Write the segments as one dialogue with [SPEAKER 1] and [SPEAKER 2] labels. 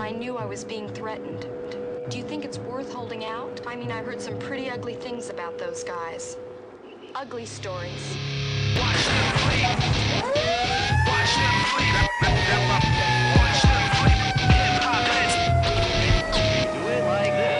[SPEAKER 1] I knew I was being threatened. Do you think it's worth holding out? I mean, I heard some pretty ugly things about those guys. Ugly stories.
[SPEAKER 2] Watch them flee. Watch them flee. Watch them flee. Hip-hop heads. Do it like this.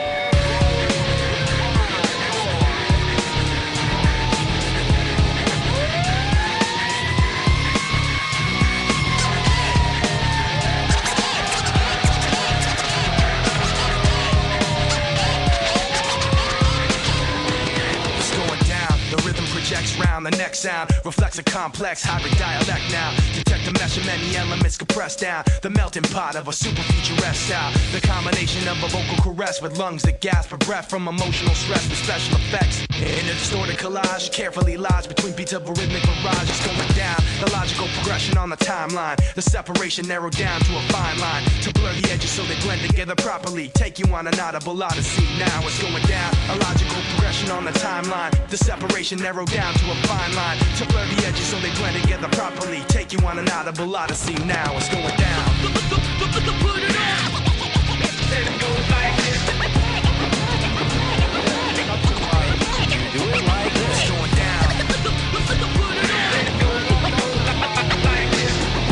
[SPEAKER 3] Round the next sound reflects a complex hybrid dialect now. Detect the mesh of many elements compressed down. The melting pot of a super futuresque style. The combination of a vocal caress with lungs that gasp for breath from emotional stress with special effects. In a distorted collage, carefully lodged between beats of a rhythmic barrage. It's going down, the logical progression on the timeline. The separation narrowed down to a fine line. To blur the edges so they blend together properly. Take you on an audible odyssey. Now it's going down, a logical progression on the timeline. The separation narrowed down to a fine line. To blur the edges so they blend together properly. Take you on an audible odyssey. Now it's going down.
[SPEAKER 2] Put it on. It goes like this.
[SPEAKER 3] Do it like this. It's going down.
[SPEAKER 2] Put it on. It goes like this.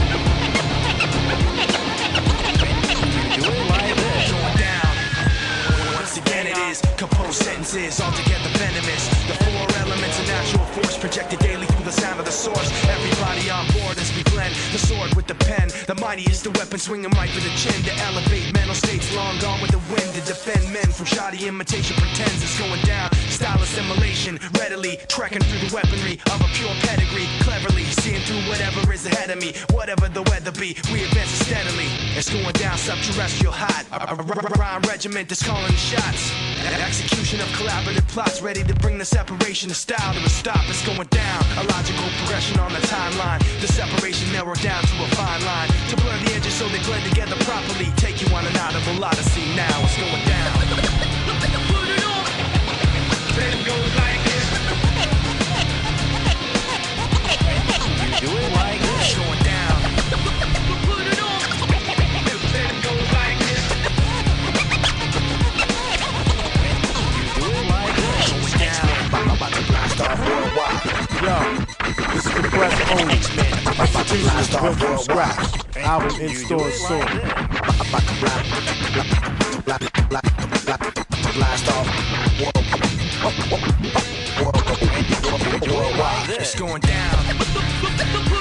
[SPEAKER 3] Do it like this. It's going down. Once again it is composed sentences altogether venomous. The four elements of natural force projected daily through the sound of the source. Everybody on board as we blend the sword with the pen. The mighty is the weapon swinging right for the chin. To elevate mental states long gone with the wind. To defend men from shoddy imitation pretends it's going down. Style assimilation readily trekking through the weaponry of a pure pedigree. Cleverly seeing through whatever is ahead of me. Whatever the weather be, we advance steadily. It's going down subterrestrial hot. A rhyme regiment that's calling the shots. Execution of collaborative plots ready to bring the separation of style to a stop. It's going down, a logical progression on the timeline. The separation narrowed down to a fine line. To blur the edges so they blend together properly. Take you on an audible odyssey. Now it's going down.
[SPEAKER 2] Put it on. It goes like this.
[SPEAKER 3] Do it like this. It's going down.
[SPEAKER 2] Put it on. It goes like this.
[SPEAKER 3] Do it like this. It's going down.
[SPEAKER 4] I'm about to blast off worldwide.
[SPEAKER 5] Yo, this is the press only. Execution is built from scratch. Album in stores soon.
[SPEAKER 4] I'm about to blast off worldwide.
[SPEAKER 3] It's going down.